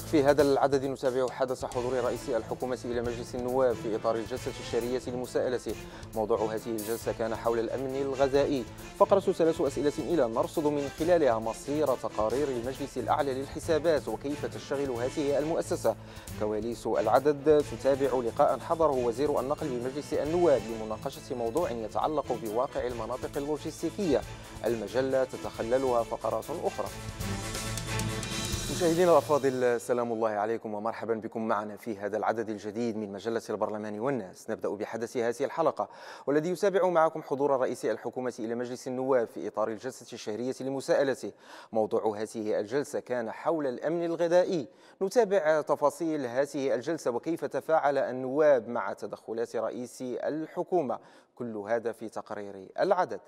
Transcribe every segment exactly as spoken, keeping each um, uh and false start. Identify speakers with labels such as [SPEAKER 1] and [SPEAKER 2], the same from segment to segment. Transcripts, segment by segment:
[SPEAKER 1] في هذا العدد نتابع حدث حضور رئيس الحكومة إلى مجلس النواب في إطار الجلسة الشهرية لمساءلته. موضوع هذه الجلسة كان حول الأمن الغذائي. فقرة ثلاث أسئلة إلى نرصد من خلالها مصير تقارير المجلس الأعلى للحسابات وكيف تشتغل هذه المؤسسة. كواليس العدد تتابع لقاء حضره وزير النقل بمجلس النواب لمناقشة موضوع يتعلق بواقع المناطق اللوجستيكية. المجلة تتخللها فقرات أخرى. مشاهدينا الأفاضل، سلام الله عليكم ومرحبا بكم معنا في هذا العدد الجديد من مجلة البرلمان والناس. نبدأ بحدث هذه الحلقة والذي يتابع معكم حضور رئيس الحكومة إلى مجلس النواب في إطار الجلسة الشهرية لمساءلته. موضوع هذه الجلسة كان حول الأمن الغذائي. نتابع تفاصيل هذه الجلسة وكيف تفاعل النواب مع تدخلات رئيس الحكومة. كل هذا في تقرير العدد.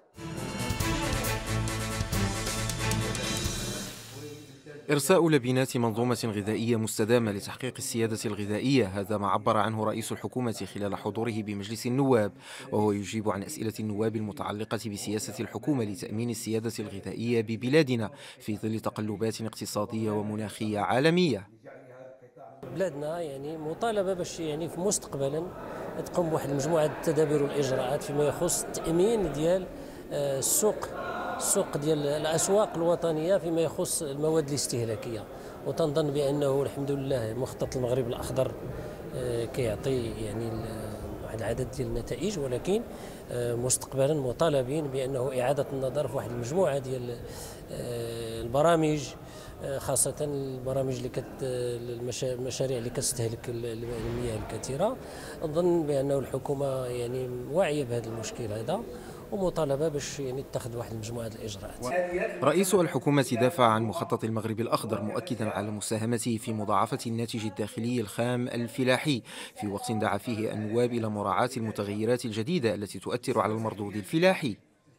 [SPEAKER 1] إرساء لبنات منظومة غذائية مستدامة لتحقيق السيادة الغذائية، هذا ما عبر عنه رئيس الحكومة خلال حضوره بمجلس النواب، وهو يجيب عن أسئلة النواب المتعلقة بسياسة الحكومة لتأمين السيادة الغذائية ببلادنا في ظل تقلبات اقتصادية ومناخية عالمية.
[SPEAKER 2] بلادنا يعني مطالبة باش يعني في مستقبلا تقوم بواحد المجموعة التدابير والإجراءات فيما يخص التأمين ديال السوق السوق ديال الأسواق الوطنية فيما يخص المواد الاستهلاكية، وتنظن بأنه الحمد لله مخطط المغرب الأخضر كيعطي يعني واحد العدد ديال النتائج، ولكن مستقبلا مطالبين بأنه إعادة النظر في واحد المجموعة ديال البرامج، خاصة البرامج اللي كت المشاريع اللي كتستهلك المياه الكثيرة. أظن بأنه الحكومة يعني واعية بهذا المشكل هذا ومطالبة باش يعني تتخذ واحد المجموعة الإجراءات.
[SPEAKER 1] رئيس الحكومة دافع عن مخطط المغرب الأخضر مؤكدا على مساهمته في مضاعفة الناتج الداخلي الخام الفلاحي، في وقت دعا فيه النواب إلى مراعاة المتغيرات الجديدة التي تؤثر على المردود الفلاحي.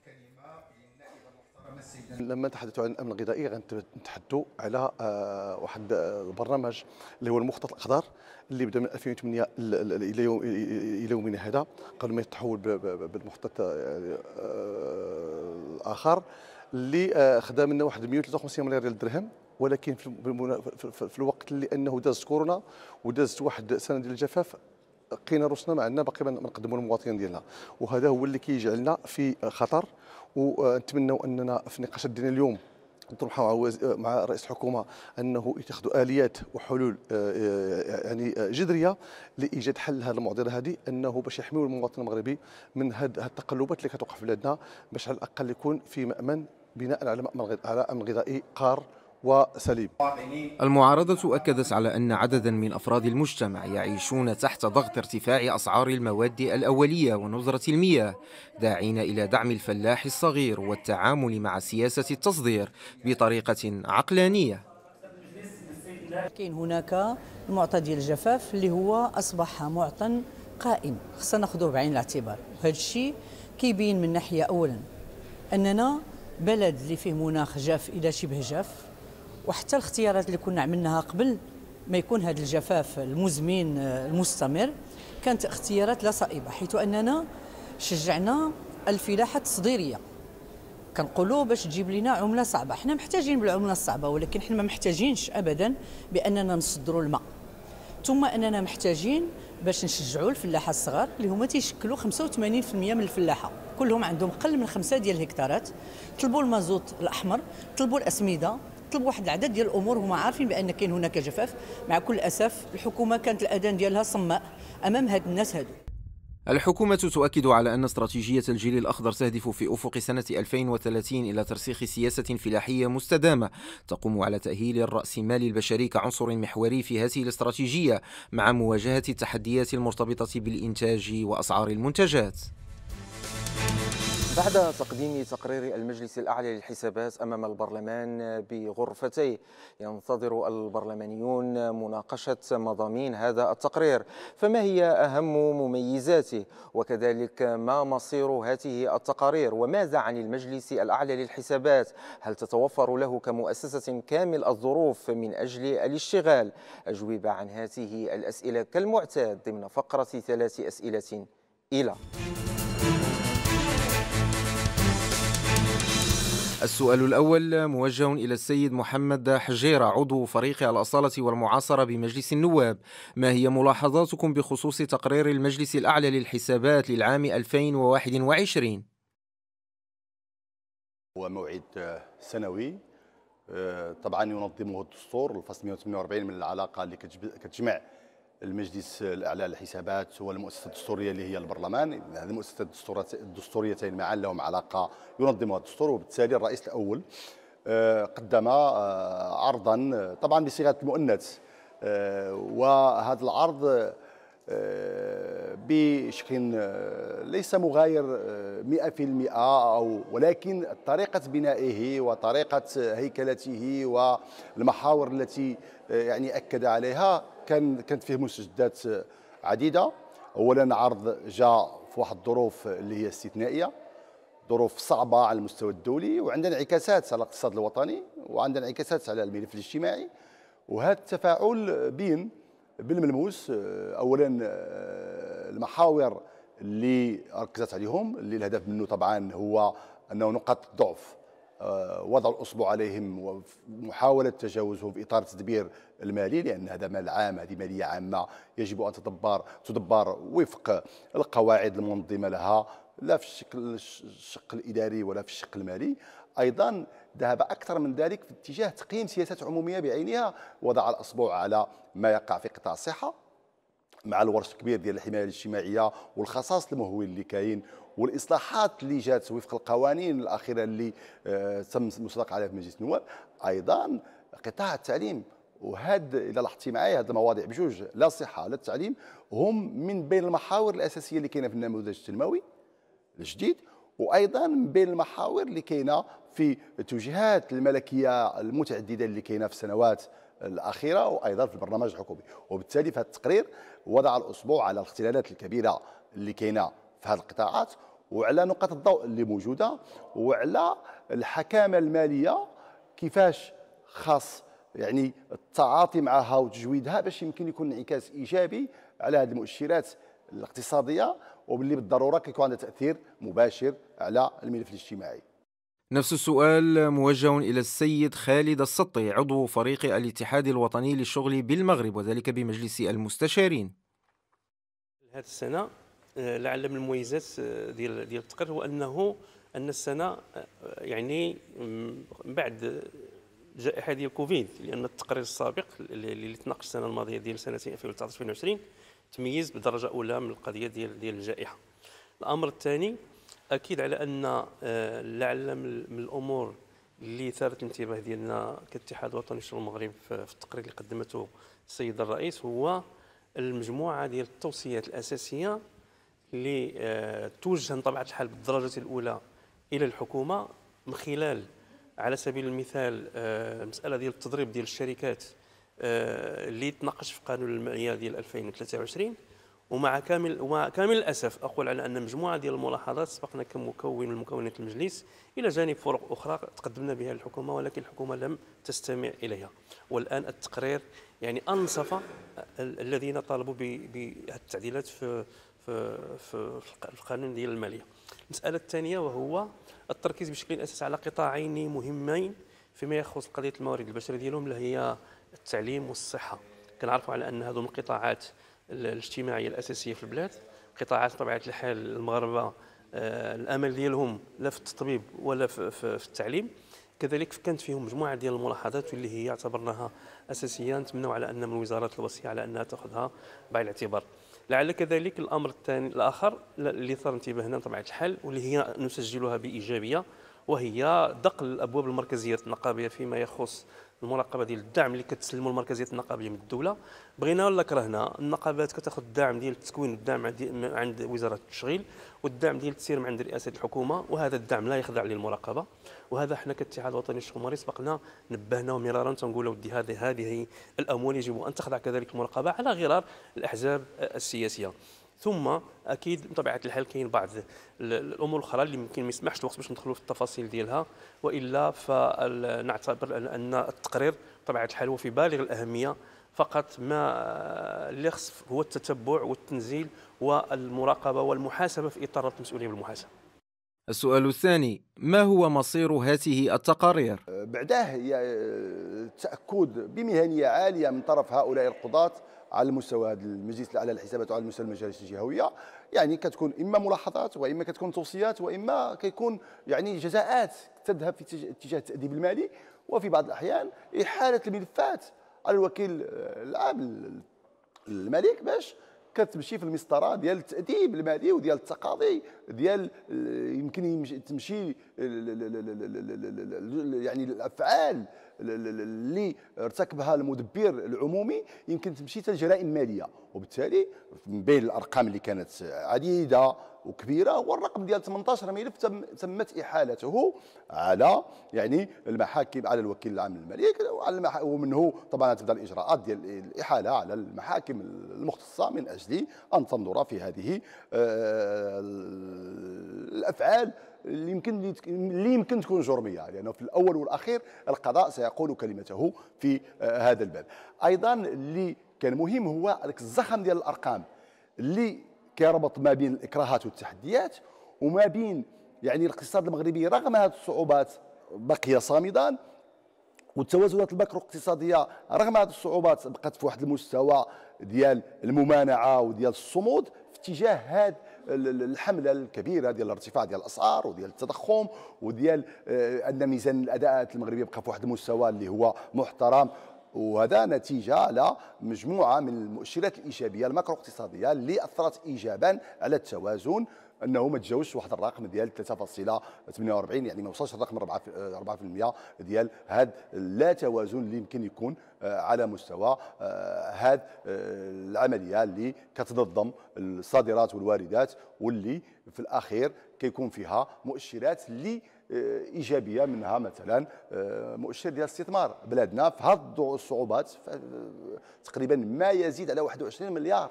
[SPEAKER 3] لما نتحدثوا عن الامن الغذائي غنتحدثوا على واحد البرنامج اللي هو المخطط الاخضر اللي بدا من ألفين وثمانية الى يوم الى يومنا هذا قبل ما يتحول بالمخطط الاخر اللي خدا منه واحد مئة وثلاثة وخمسين مليار ديال الدرهم، ولكن في الوقت اللي انه دازت كورونا ودازت واحد سنه ديال الجفاف لقينا روسنا ما عندنا باقي ما نقدموا للمواطنين ديالنا، وهذا هو اللي كيجعلنا في خطر. ونتمنوا اننا في النقاشات ديالنا اليوم نطرحوا مع رئيس الحكومه انه يتخذوا اليات وحلول يعني جذريه لايجاد حل لهذه المعضله هذه، انه باش يحميوا المواطن المغربي من هذه التقلبات اللي كتوقع في بلادنا، باش على الاقل يكون في مأمن بناء على على امن غذائي قار وسليم.
[SPEAKER 1] المعارضة أكدت على أن عددا من أفراد المجتمع يعيشون تحت ضغط ارتفاع أسعار المواد الأولية ونظرة المياه، داعين إلى دعم الفلاح الصغير والتعامل مع سياسة التصدير بطريقة عقلانية.
[SPEAKER 4] كاين هناك المعطى ديال الجفاف اللي هو أصبح معطى قائم، خصنا ناخذوه بعين الاعتبار، وهذا الشيء كيبين من ناحية أولا أننا بلد اللي فيه مناخ جاف إلى شبه جاف، وحتى الاختيارات اللي كنا عملناها قبل ما يكون هذا الجفاف المزمن المستمر كانت اختيارات لا صائبة، حيث أننا شجعنا الفلاحة التصديرية. كنقولوا باش تجيب لنا عملة صعبة، احنا محتاجين بالعملة الصعبة، ولكن احنا ما محتاجينش أبدا بأننا نصدروا الماء، ثم أننا محتاجين باش نشجعوا الفلاحة الصغار اللي هما تيشكلوا خمسة وثمانين بالمئة من الفلاحة، كلهم عندهم قل من خمسة ديال الهكتارات، طلبوا المازوت الأحمر، طلبوا الأسمدة، طلبوا واحد العدد ديال الامور، هما عارفين بان كاين هناك جفاف. مع كل اسف الحكومه كانت الاذان ديالها صماء امام هاد الناس هادو.
[SPEAKER 1] الحكومة تؤكد على أن استراتيجية الجيل الأخضر تهدف في أفق سنة ألفين وثلاثين إلى ترسيخ سياسة فلاحية مستدامة تقوم على تأهيل الرأسمال البشري كعنصر محوري في هذه الاستراتيجية مع مواجهة التحديات المرتبطة بالإنتاج وأسعار المنتجات. بعد تقديم تقرير المجلس الأعلى للحسابات أمام البرلمان بغرفتيه، ينتظر البرلمانيون مناقشة مضامين هذا التقرير. فما هي أهم مميزاته؟ وكذلك ما مصير هذه التقارير؟ وماذا عن المجلس الأعلى للحسابات؟ هل تتوفر له كمؤسسة كامل الظروف من أجل الاشتغال؟ أجوبة عن هذه الأسئلة كالمعتاد ضمن فقرة ثلاث أسئلة إلى السؤال الأول موجه إلى السيد محمد حجيرة عضو فريق الأصالة والمعاصرة بمجلس النواب. ما هي ملاحظاتكم بخصوص تقرير المجلس الأعلى للحسابات للعام ألفين وواحد وعشرين؟
[SPEAKER 5] هو موعد سنوي طبعا ينظمه الدستور الفصل مئة وثمانية وأربعين من العلاقة اللي كتجمع المجلس الأعلى للحسابات والمؤسسة الدستورية اللي هي البرلمان. هذه المؤسسات الدستوريتين معا لهم علاقة ينظمها الدستور، وبالتالي الرئيس الأول قدم عرضا طبعا بصيغة المؤنث، وهذا العرض بشكل ليس مغاير مئة بالمئة، أو ولكن طريقة بنائه وطريقة هيكلته والمحاور التي يعني أكد عليها كان كانت فيه مستجدات عديدة. أولا عرض جاء في واحد الظروف اللي هي استثنائية، ظروف صعبة على المستوى الدولي، وعندنا انعكاسات على الاقتصاد الوطني وعندنا انعكاسات على الملف الاجتماعي. وهذا التفاعل بين بالملموس اولا المحاور اللي ركزت عليهم اللي الهدف منه طبعا هو انه نقاط الضعف وضع الاصبع عليهم ومحاوله تجاوزهم في اطار التدبير المالي، لان هذا مال عام، هذه ماليه عامه يجب ان تدبر تدبر وفق القواعد المنظمه لها، لا في الشكل الشق الاداري ولا في الشق المالي. ايضا ذهب اكثر من ذلك في اتجاه تقييم سياسات عموميه بعينها، وضع الاصبع على ما يقع في قطاع الصحه مع الورش الكبير ديال الحمايه الاجتماعيه والخصاص المهول اللي كاين والاصلاحات اللي جات وفق القوانين الاخيره اللي آه تم المصادقه عليها في مجلس النواب. ايضا قطاع التعليم، وهاد اذا لاحظتي معايا هاد المواضيع بجوج، لا الصحه لا التعليم، هم من بين المحاور الاساسيه اللي كاينه في النموذج التنموي الجديد، وايضا من بين المحاور اللي كاينه في التوجيهات الملكيه المتعدده اللي كاينه في السنوات الاخيره وايضا في البرنامج الحكومي. وبالتالي في هذا التقرير وضع الاصبع على الاختلالات الكبيره اللي كاينه في هذه القطاعات، وعلى نقاط الضوء اللي موجوده، وعلى الحكامه الماليه كيفاش خاص يعني التعاطي معها وتجويدها باش يمكن يكون انعكاس ايجابي على هذه المؤشرات الاقتصاديه، وباللي بالضروره كيكون عندها تاثير مباشر على الملف الاجتماعي.
[SPEAKER 1] نفس السؤال موجه إلى السيد خالد السطي عضو فريق الاتحاد الوطني للشغل بالمغرب وذلك بمجلس المستشارين.
[SPEAKER 6] هذه السنة لعل من المميزات ديال ديال التقرير هو أنه أن السنة يعني من بعد جائحة ديال كوفيد، لأن التقرير السابق اللي تناقش السنة الماضية ديال سنتين ألفين وتسعطاش ألفين وعشرين تميز بدرجة أولى من القضية ديال ديال الجائحة. الأمر الثاني اكيد على ان لعل من الامور اللي ثارت الانتباه ديالنا كاتحاد وطني للشغل المغرب في التقرير اللي قدمته السيد الرئيس هو المجموعه ديال التوصيات الاساسيه اللي توجه بطبيعه الحال بالدرجه الاولى الى الحكومه من خلال على سبيل المثال المساله ديال التضريب ديال الشركات اللي تناقش في قانون الماليه ديال ألفين وثلاثة وعشرين. ومع كامل ومع كامل الاسف اقول على ان مجموعه ديال الملاحظات سبقنا كمكون من مكونات المجلس الى جانب فرق اخرى تقدمنا بها للحكومه، ولكن الحكومه لم تستمع اليها. والان التقرير يعني انصف الذين طالبوا بالتعديلات في في في القانون ديال الماليه. المساله الثانيه وهو التركيز بشكل اساسي على قطاعين مهمين فيما يخص قضيه الموارد البشريه ديالهم اللي هي التعليم والصحه. كنعرفوا على ان هذو من القطاعات الاجتماعيه الاساسيه في البلاد، قطاعات بطبيعه الحال المغاربه آه الامل ديالهم لا في التطبيب ولا في, في, في التعليم. كذلك كانت فيهم مجموعه ديال الملاحظات واللي هي اعتبرناها اساسيه، نتمنوا على ان من الوزارات الوصيه على انها تاخذها بعين الاعتبار. لعل كذلك الامر الثاني الاخر اللي ثار انتباهنا بطبيعه الحال واللي هي نسجلها بايجابيه، وهي دق الابواب المركزيات النقابيه فيما يخص المراقبه ديال الدعم اللي كتسلموا المركزيات النقابيه من الدوله. بغينا ولا كرهنا النقابات كتاخذ الدعم ديال التكوين والدعم عند وزاره التشغيل والدعم ديال التسيير من عند رئاسه الحكومه، وهذا الدعم لا يخضع للمراقبه. وهذا حنا كاتحاد وطني للشغل المغربي سبقنا نبهنا مرارا تنقولوا ودي هذه هذه الاموال يجب ان تخضع كذلك المراقبه على غرار الاحزاب السياسيه. ثم اكيد بطبيعه الحال كاين بعض الامور الاخرى اللي يمكن ما يسمحش الوقت باش ندخلوا في التفاصيل ديالها، والا فنعتبر ان التقرير بطبيعه الحال هو في بالغ الاهميه، فقط ما اللي خص هو التتبع والتنزيل والمراقبه والمحاسبه في اطار المسؤوليه بالمحاسبه.
[SPEAKER 1] السؤال الثاني: ما هو مصير هذه التقارير؟
[SPEAKER 5] بعداه هي التأكد بمهنية عالية من طرف هؤلاء القضاة على مستوى المجلس الاعلى للحسابات وعلى مستوى المجالس الجهويه، يعني كتكون اما ملاحظات واما كتكون توصيات واما كيكون يعني جزاءات تذهب في اتجاه التأديب المالي، وفي بعض الاحيان احاله الملفات على الوكيل العام الملك باش كتمشي في المسطره ديال التأديب المالي وديال التقاضي ديال يمكن تمشي يعني الافعال اللي ارتكبها المدبر العمومي يمكن تمشي حتى لجرائم ماليه، وبالتالي من بين الارقام اللي كانت عديده وكبيره هو الرقم ديال ثمانية عشر ملف تم تمت احالته على يعني المحاكم، على الوكيل العام للملك وعلى المح... ومنه طبعا تبدا الاجراءات ديال الاحاله على المحاكم المختصه من اجل ان تنظر في هذه الافعال اللي يمكن اللي يمكن تكون جرميه، لانه في الاول والاخير القضاء سيقول كلمته في هذا الباب. ايضا اللي كان مهم هو الزخم ديال الارقام اللي كيربط ما بين الاكراهات والتحديات وما بين يعني الاقتصاد المغربي رغم هذه الصعوبات بقي صامدا، والتوازنات الماكرو اقتصاديه رغم هذه الصعوبات بقات في واحد المستوى ديال الممانعه وديال الصمود في اتجاه هذه الحمله الكبيره ديال الارتفاع ديال الاسعار وديال التضخم وديال ان ميزان الاداءات المغربي بقى في واحد المستوى اللي هو محترم، وهذا نتيجه على مجموعه من المؤشرات الايجابيه الماكرو اقتصاديه اللي اثرت ايجابا على التوازن، انه ما تجاوزش واحد الرقم ديال ثلاثة فاصلة ثمانية وأربعين، يعني ما وصلش الرقم أربعة بالمئة ديال هذا اللا توازن اللي يمكن يكون على مستوى هذه العمليه اللي كتنظم الصادرات والواردات، واللي في الاخير كيكون فيها مؤشرات اللي ايجابيه، منها مثلا مؤشر ديال الاستثمار. بلادنا في هذه الصعوبات تقريبا ما يزيد على واحد وعشرين مليار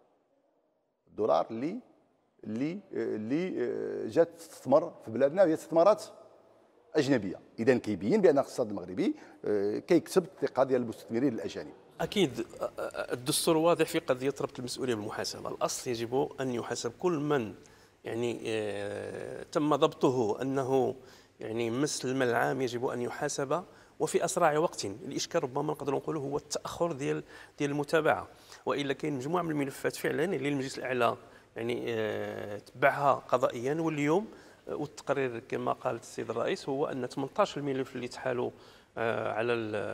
[SPEAKER 5] دولار اللي اللي اللي جات تستثمر في بلادنا، وهي استثمارات اجنبيه. اذا كيبين بان الاقتصاد المغربي كيكسب الثقه ديال المستثمرين الاجانب.
[SPEAKER 6] اكيد الدستور واضح في قضيه ربط المسؤوليه بالمحاسبه. الاصل يجب ان يحاسب كل من يعني تم ضبطه انه يعني مس المال العام، يجب ان يحاسب وفي اسرع وقت. الاشكال ربما نقدروا نقولوا هو التاخر ديال ديال المتابعه، والا كاين مجموعه من الملفات فعلا اللي المجلس الاعلى يعني تبعها قضائيا، واليوم والتقرير كما قال السيد الرئيس هو ان ثمانية عشر الملف اللي تحالوا على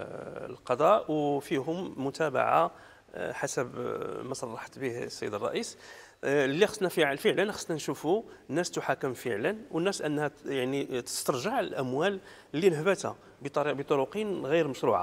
[SPEAKER 6] القضاء وفيهم متابعه حسب ما صرحت به السيد الرئيس. اللي خصنا فعلا فعلا خصنا نشوفوا الناس تحاكم فعلا، والناس انها يعني تسترجع الاموال اللي نهبتها بطرق غير مشروعه.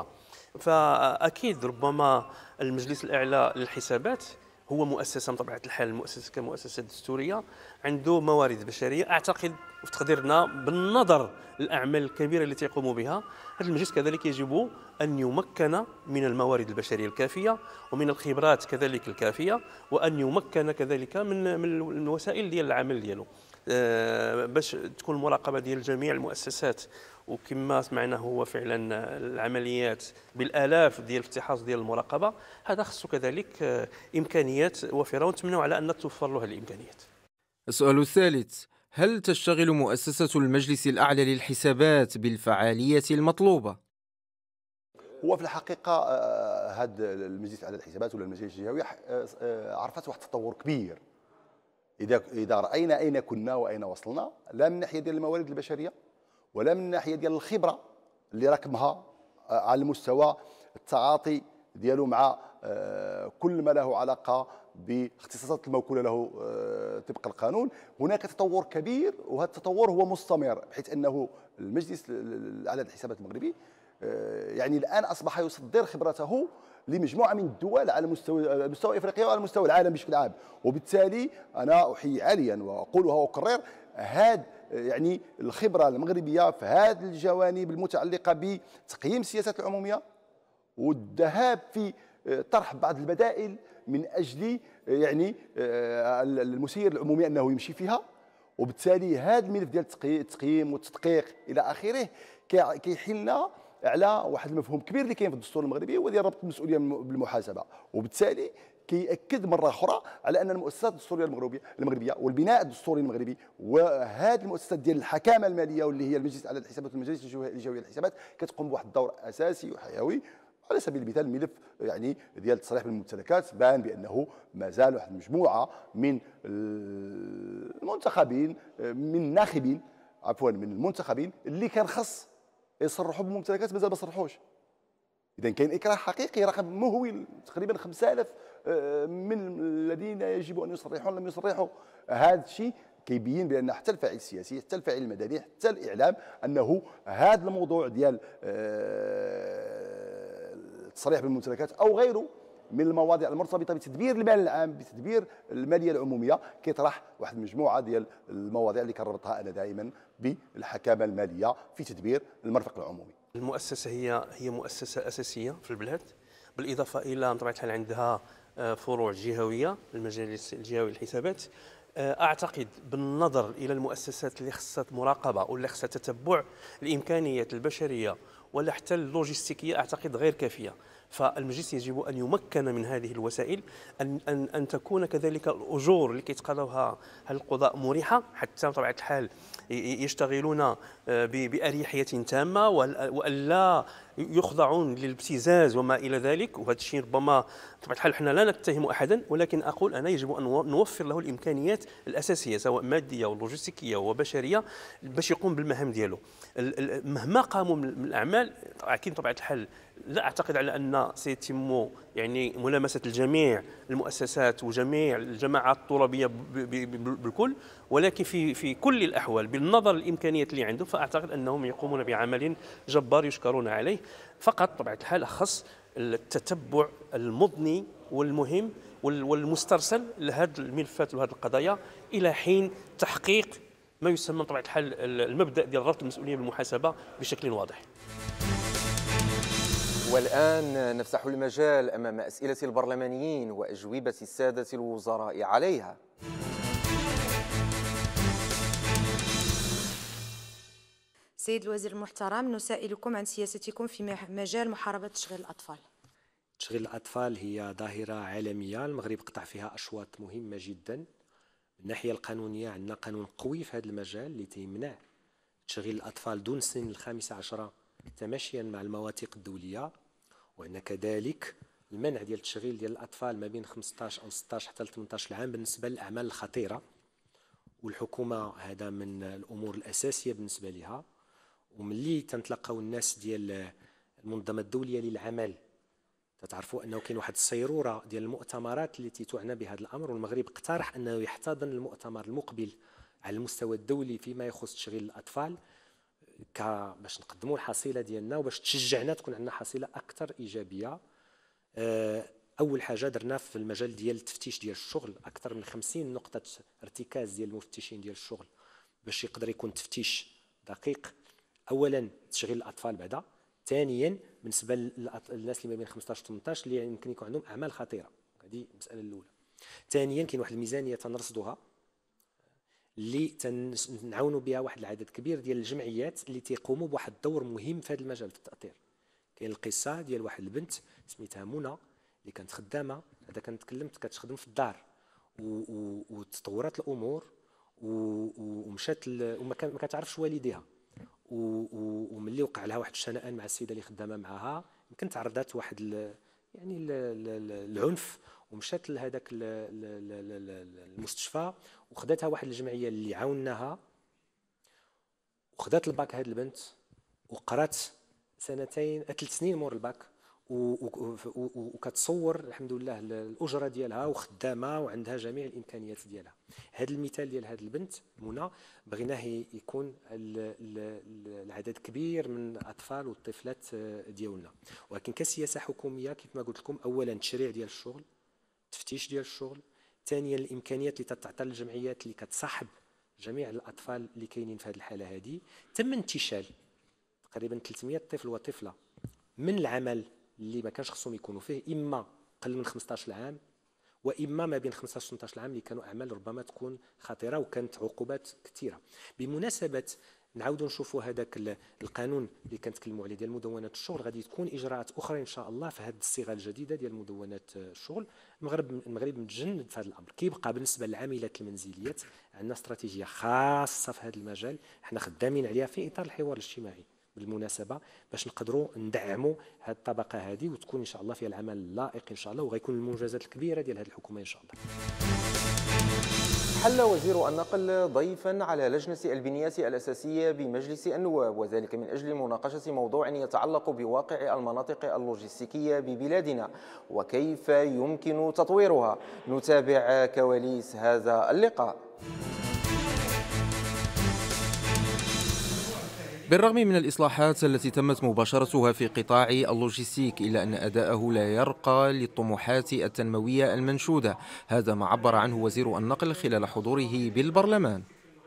[SPEAKER 6] فاكيد ربما المجلس الاعلى للحسابات هو مؤسسه بطبيعه الحال، المؤسسه كمؤسسه دستوريه عنده موارد بشريه. اعتقد في تقديرنا بالنظر للاعمال الكبيره التي يقوم بها هذا المجلس كذلك يجب ان يمكن من الموارد البشريه الكافيه ومن الخبرات كذلك الكافيه، وان يمكن كذلك من من الوسائل ديال العمل ديالو باش تكون المراقبه ديال جميع المؤسسات. وكما سمعنا هو فعلا العمليات بالالاف ديال افتحاص ديال المراقبه، هذا خصو كذلك امكانيات وافره، ونتمنوا على ان توفر له الامكانيات.
[SPEAKER 1] السؤال الثالث: هل تشتغل مؤسسة المجلس الأعلى للحسابات بالفعالية المطلوبة؟
[SPEAKER 5] هو في الحقيقه هذا المجلس الاعلى للحسابات ولا المجالس الجهويه عرفت واحد التطور كبير. اذا اذا راينا اين كنا واين وصلنا، لا من ناحيه ديال الموارد البشريه ولا من ناحيه ديال الخبره اللي ركبها على المستوى التعاطي ديالو مع كل ما له علاقه باختصاصات الموكوله له طبق القانون. هناك تطور كبير، وهذا التطور هو مستمر، بحيث انه المجلس الاعلى للحسابات المغربي يعني الان اصبح يصدر خبرته لمجموعه من الدول على مستوى مستوى افريقيا وعلى مستوى العالم بشكل عام. وبالتالي انا احيي عاليا واقولها واكرر هذا يعني الخبره المغربيه في هذه الجوانب المتعلقه بتقييم السياسات العموميه والذهاب في طرح بعض البدائل من اجل يعني المسير العمومي انه يمشي فيها. وبالتالي هذا الملف ديال التقييم والتدقيق الى اخره كيحلنا على واحد المفهوم كبير اللي كاين في الدستور المغربي، هو ديال ربط المسؤوليه بالمحاسبه. وبالتالي كيأكد مره اخرى على ان المؤسسات الدستوريه المغربيه المغربيه والبناء الدستوري المغربي وهذه المؤسسات ديال الحكامه الماليه واللي هي المجلس على الحسابات والمجالس الجهويه للحسابات كتقوم بواحد الدور اساسي وحيوي. على سبيل المثال الملف يعني ديال التصريح بالممتلكات بان بانه ما زال واحد المجموعه من المنتخبين من الناخبين عفوا من المنتخبين اللي كان خص يصرحوا بالممتلكات مازال ما صرحوش. اذا كاين اكراه حقيقي رقم مهول تقريبا خمسة آلاف من الذين يجب ان يصرحوا لم يصرحوا. هذا الشيء كيبين بان حتى الفاعل السياسي حتى الفاعل المدني حتى الاعلام انه هذا الموضوع ديال التصريح بالممتلكات او غيره من المواضيع المرتبطه بتدبير المال العام بتدبير الماليه العموميه كيطرح واحد المجموعه ديال المواضيع اللي كنربطها انا دائما بالحكامه الماليه في تدبير المرفق العمومي.
[SPEAKER 6] المؤسسه هي هي مؤسسه اساسيه في البلاد، بالاضافه الى بطبيعه الحال عندها فروع جهويه المجالس الجهوي للحسابات. اعتقد بالنظر الى المؤسسات اللي خصها مراقبه واللي خصها تتبع الامكانيات البشريه ولا حتى اللوجستيكيه اعتقد غير كافيه. فالمجلس يجب ان يمكن من هذه الوسائل ان ان ان تكون كذلك الاجور اللي كيتقاضوها القضاء مريحه حتى بطبيعه الحال يشتغلون باريحيه تامه والا يخضعون للابتزاز وما الى ذلك. وهذا الشيء ربما بطبيعه الحال حنا لا نتهم احدا، ولكن اقول انا يجب ان نوفر له الامكانيات الاساسيه سواء ماديه ولوجستيكيه وبشريه باش يقوم بالمهام ديالو. مهما قاموا من الاعمال اكيد بطبيعه الحال لا اعتقد على ان سيتم يعني ملامسه الجميع المؤسسات وجميع الجماعات الطلابيه بالكل، ولكن في في كل الاحوال بالنظر للامكانيات اللي عنده فاعتقد انهم يقومون بعمل جبار يشكرون عليه. فقط بطبيعه الحال خص التتبع المضني والمهم والمسترسل لهذه الملفات وهذه القضايا الى حين تحقيق ما يسمى بطبيعه الحال المبدا ديال ربط المسؤوليه بالمحاسبه بشكل واضح.
[SPEAKER 1] والآن نفتح المجال أمام أسئلة البرلمانيين وأجوبة السادة الوزراء عليها.
[SPEAKER 7] سيد الوزير المحترم، نسائلكم عن سياستكم في مجال محاربة تشغيل الأطفال.
[SPEAKER 8] تشغيل الأطفال هي ظاهرة عالمية، المغرب قطع فيها أشواط مهمة جدا. من الناحية القانونية عندنا قانون قوي في هذا المجال اللي تيمنع تشغيل الأطفال دون سن الخامسة عشرة تماشيا مع المواثيق الدولية، وعندنا كذلك المنع ديال التشغيل ديال الأطفال ما بين خمسطاش أو ستطاش حتى ل ثمنطاش عام بالنسبة للأعمال الخطيرة، والحكومة هذا من الأمور الأساسية بالنسبة لها. وملي تنتلقاو الناس ديال المنظمة الدولية للعمل تتعرفوا أنه كاين واحد الصيرورة ديال المؤتمرات التي تعنى بهذا الأمر، والمغرب اقترح أنه يحتضن المؤتمر المقبل على المستوى الدولي فيما يخص تشغيل الأطفال باش نقدموا الحصيله ديالنا وباش تشجعنا تكون عندنا حصيله اكثر ايجابيه. اول حاجه درنا في المجال ديال التفتيش ديال الشغل اكثر من خمسين نقطه ارتكاز ديال المفتشين ديال الشغل باش يقدر يكون تفتيش دقيق. اولا تشغيل الاطفال، بعدا ثانيا بالنسبه للناس اللي ما بين خمسطاش و ثمنطاش اللي يمكن يكون عندهم اعمال خطيره، هذه المساله الاولى. ثانيا كاين واحد الميزانيه تنرصدوها اللي تنعاونوا بها واحد العدد كبير ديال الجمعيات اللي تيقوموا بواحد الدور مهم في هذا المجال في التأطير. كاين القصه ديال واحد البنت سميتها منى اللي كانت خدامه، هذا كانت تكلمت كتخدم في الدار وتطورت الامور ومشات وما كتعرفش والديها، وملي وقع لها واحد الشنآن مع السيده اللي خدامه معها يمكن تعرضت واحد يعني العنف ومشات لهذاك المستشفى وخداتها واحد الجمعيه اللي عاوناها وخدات الباك هذه البنت وقرات سنتين ثلاث سنين مور الباك وكتصور الحمد لله الاجره ديالها وخدامه وعندها جميع الامكانيات ديالها. هذا المثال ديال هذه البنت منى بغيناه يكون العدد كبير من الاطفال والطفلات ديالنا، ولكن كسياسه حكوميه كيف ما قلت لكم اولا تشريع ديال الشغل، تفتيش ديال الشغل، ثانيا الامكانيات اللي تتعطى للجمعيات اللي كتصاحب جميع الاطفال اللي كاينين في هذه الحاله هذه، تم انتشال تقريبا ثلاثمائة طفل وطفله من العمل اللي ما كانش خصهم يكونوا فيه، اما قل من خمسطاش عام واما ما بين خمسطاش و ثمنطاش عام اللي كانوا اعمال ربما تكون خطيره وكانت عقوبات كثيره. بمناسبه نعاودوا نشوفوا هذاك القانون اللي كنتكلموا عليه ديال مدونات الشغل، غادي تكون اجراءات اخرى ان شاء الله في هذه الصيغه الجديده ديال مدونات الشغل. المغرب المغرب متجند في هذا الامر. كيبقى بالنسبه للعاملات المنزليات عندنا استراتيجيه خاصه في هذا المجال، حنا خدامين عليها في اطار الحوار الاجتماعي بالمناسبه، باش نقدروا ندعموا هذه الطبقه هذه وتكون ان شاء الله فيها العمل اللائق ان شاء الله، وغيكون المنجزات الكبيره ديال هذه الحكومه ان شاء الله.
[SPEAKER 1] حل وزير النقل ضيفا على لجنة البنيات الأساسية بمجلس النواب، وذلك من أجل مناقشة موضوع يتعلق بواقع المناطق اللوجستيكية ببلادنا وكيف يمكن تطويرها. نتابع كواليس هذا اللقاء. بالرغم من الإصلاحات التي تمت مباشرتها في قطاع اللوجستيك، إلا أن أداءه لا يرقى للطموحات التنموية المنشودة. هذا ما عبر عنه وزير النقل خلال حضوره بالبرلمان.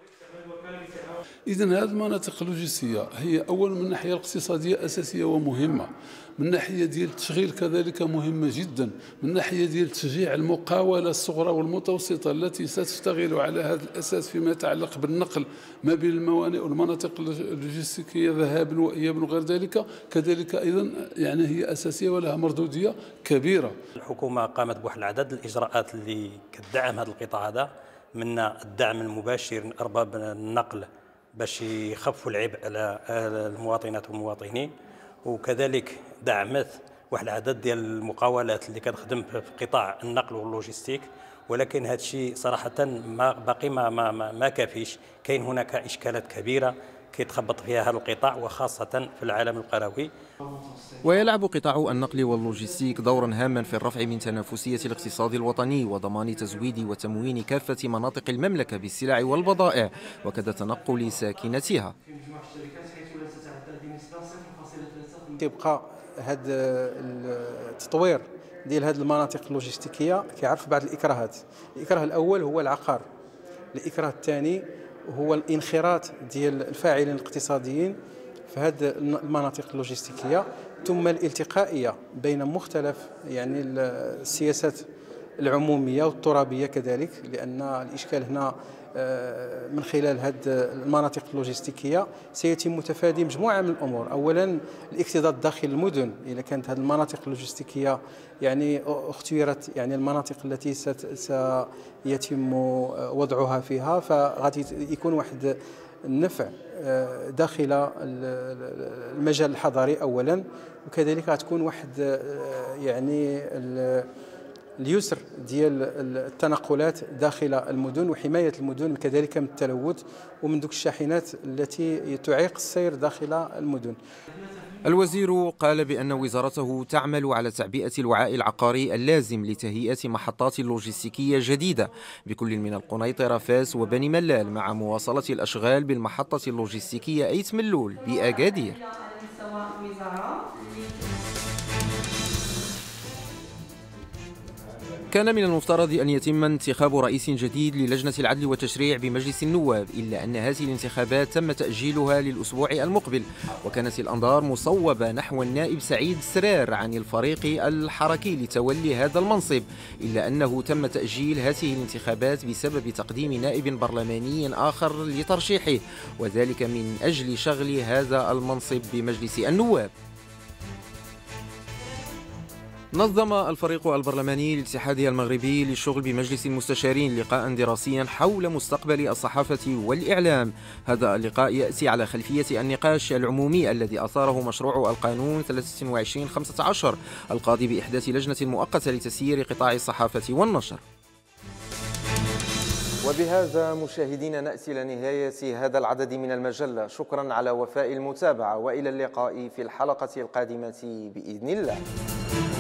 [SPEAKER 9] إذن هذه المناطق اللوجستية هي أولا من الناحية الاقتصادية أساسية ومهمة، من الناحية ديال التشغيل كذلك مهمة جدا، من الناحية ديال تشجيع المقاولة الصغرى والمتوسطة التي ستشتغل على هذا الأساس فيما يتعلق بالنقل ما بين الموانئ والمناطق اللوجستيكية ذهابا وإيابا وغير ذلك، كذلك أيضا يعني هي أساسية ولها مردودية كبيرة.
[SPEAKER 10] الحكومة قامت بواحد العدد الإجراءات اللي كتدعم هذا القطاع هذا، من الدعم المباشر من أرباب النقل باش يخفوا العبء على المواطنات والمواطنين، وكذلك دعمت واحد العدد ديال المقاولات اللي كتخدم في قطاع النقل واللوجستيك، ولكن هذا الشيء صراحة ما باقي ما ما ما كافيش. كاين هناك إشكالات كبيرة كيتخبط فيها هذا القطاع وخاصة في العالم القروي.
[SPEAKER 1] ويلعب قطاع النقل واللوجستيك دورا هاما في الرفع من تنافسية الاقتصاد الوطني وضمان تزويد وتموين كافة مناطق المملكة بالسلع والبضائع وكذا تنقل ساكنتها.
[SPEAKER 11] كيبقى هذا التطوير ديال هذه المناطق اللوجستيكيه كيعرف بعض الاكراهات. الاكراه الاول هو العقار، الاكراه الثاني هو الانخراط ديال الفاعلين الاقتصاديين في هذه المناطق اللوجستيكيه، ثم الالتقائيه بين مختلف يعني السياسات العموميه والترابيه كذلك، لان الاشكال هنا من خلال هذه المناطق اللوجستيكيه سيتم تفادي مجموعه من الامور. اولا الاكتظاظ داخل المدن، اذا كانت هذه المناطق اللوجستيكيه يعني اختيرت يعني المناطق التي سيتم وضعها فيها، فغادي يكون واحد النفع داخل المجال الحضاري اولا، وكذلك غتكون واحد يعني اليسر ديال التنقلات داخل المدن وحماية المدن كذلك من التلوث ومن ذوك الشاحنات التي تعيق السير داخل المدن.
[SPEAKER 1] الوزير قال بأن وزارته تعمل على تعبئة الوعاء العقاري اللازم لتهيئة محطات لوجستيكية جديدة بكل من القنيطرة، فاس وبني ملال، مع مواصلة الأشغال بالمحطة اللوجستيكية أيت ملول بأكادير. كان من المفترض أن يتم انتخاب رئيس جديد للجنة العدل والتشريع بمجلس النواب، إلا أن هذه الانتخابات تم تأجيلها للأسبوع المقبل، وكانت الأنظار مصوبة نحو النائب سعيد سرار عن الفريق الحركي لتولي هذا المنصب، إلا أنه تم تأجيل هذه الانتخابات بسبب تقديم نائب برلماني آخر لترشيحه، وذلك من أجل شغل هذا المنصب بمجلس النواب. نظم الفريق البرلماني الاتحاد المغربي للشغل بمجلس المستشارين لقاء دراسيا حول مستقبل الصحافة والإعلام. هذا اللقاء يأتي على خلفية النقاش العمومي الذي أثاره مشروع القانون ثلاثة وعشرين خمسة عشر القاضي بإحداث لجنة مؤقتة لتسيير قطاع الصحافة والنشر. وبهذا مشاهدينا نأتي لنهاية هذا العدد من المجلة. شكرا على وفاء المتابعة، وإلى اللقاء في الحلقة القادمة بإذن الله.